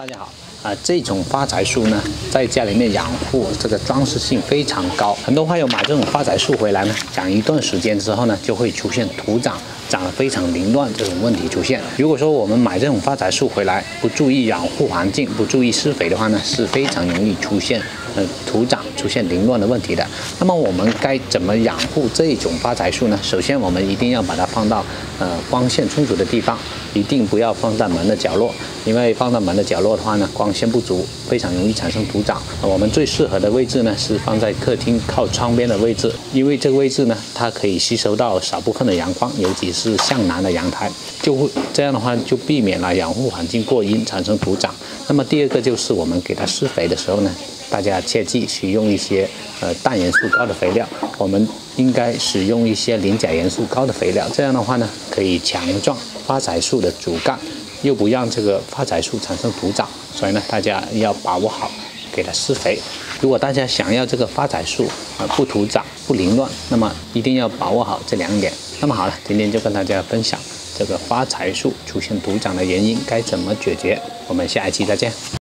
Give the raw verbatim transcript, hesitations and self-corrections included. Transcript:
大家好啊、这种发财树呢，在家里面养护，这个装饰性非常高。很多花友买这种发财树回来呢，养一段时间之后呢，就会出现土长长得非常凌乱这种问题出现。如果说我们买这种发财树回来，不注意养护环境，不注意施肥的话呢，是非常容易出现呃土长出现凌乱的问题的。那么我们该怎么养护这种发财树呢？首先，我们一定要把它放到呃光线充足的地方，一定不要放在门的角落，因为放到门的角落的话呢，光线不足，非常容易产生土长。我们最适合的位置呢是放在客厅靠窗边的位置，因为这个位置呢，它可以吸收到少部分的阳光，尤其是向南的阳台，就会这样的话就避免了养护环境过阴产生土长。那么第二个就是我们给它施肥的时候呢，大家切记使用一些呃氮元素高的肥料，我们应该使用一些磷钾元素高的肥料，这样的话呢，可以强壮发财树的主干，又不让这个发财树产生土长。所以呢，大家要把握好给它施肥。如果大家想要这个发财树啊不土长不凌乱，那么一定要把握好这两点。那么好了，今天就跟大家分享这个发财树出现土长的原因该怎么解决，我们下一期再见。